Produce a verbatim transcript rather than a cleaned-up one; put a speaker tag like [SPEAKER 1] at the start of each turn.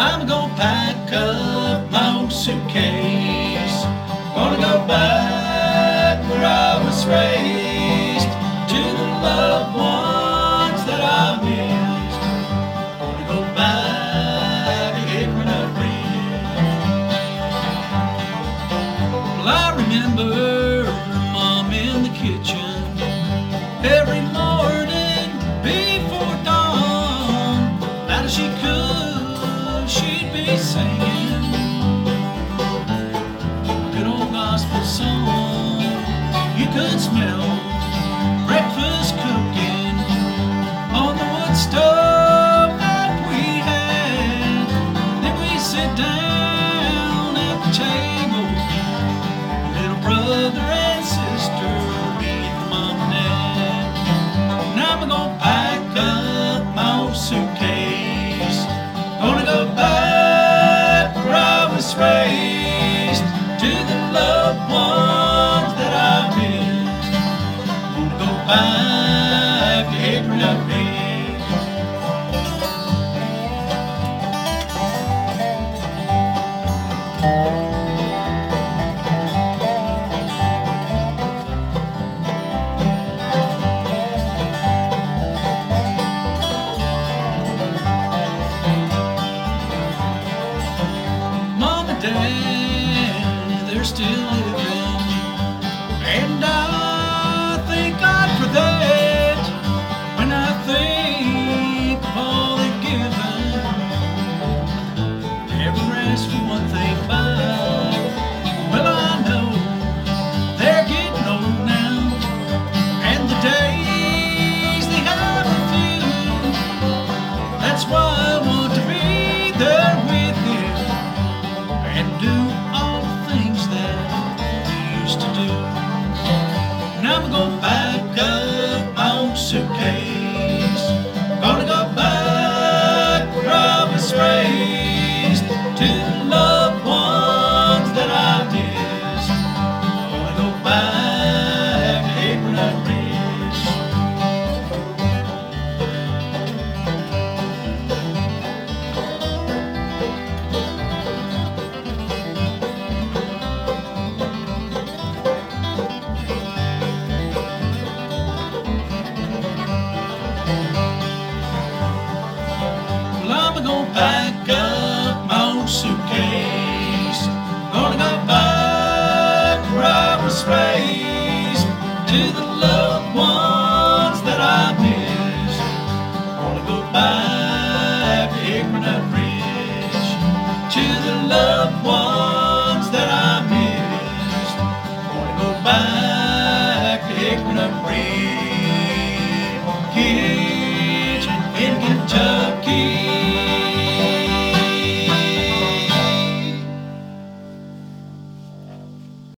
[SPEAKER 1] I'm gonna pack up my old suitcase. Gonna go back where I was raised, to the loved ones that I missed. Gonna go back to Hickory Nut Ridge. Well, I remember Mom in the kitchen every morning before dawn. Loud as she could, she'd be singing a good old gospel song. You could smell breakfast cooking on the wood stove that we had. Then we sit down at the table, little brother and sister, eating Mom and Dad. Now I'm gonna pack up my old suitcase. Gonna go back where I was raised, to the loved ones that I missed. Gonna go back to Hickory Nut Ridge. Mom and Dad, they're still living, and I thank God for that. When I think of all they've given, never asked for one thing back. Well, I know they're getting old now, and the days they have a few. That's why I want to be there with you and do all the things that we used to do. Now I'm gonna pack up my old suitcase. Gonna go back where I was raised, to the loved ones that I missed. Gonna go back to Hickory Nut Ridge. Well, I'm gonna pack up my old suitcase. Gonna go back where I was raised, to the loved ones that I missed. Gonna go back to Hickory Nut Ridge, to the loved ones that I missed. Gonna go back to Hickory Nut Ridge.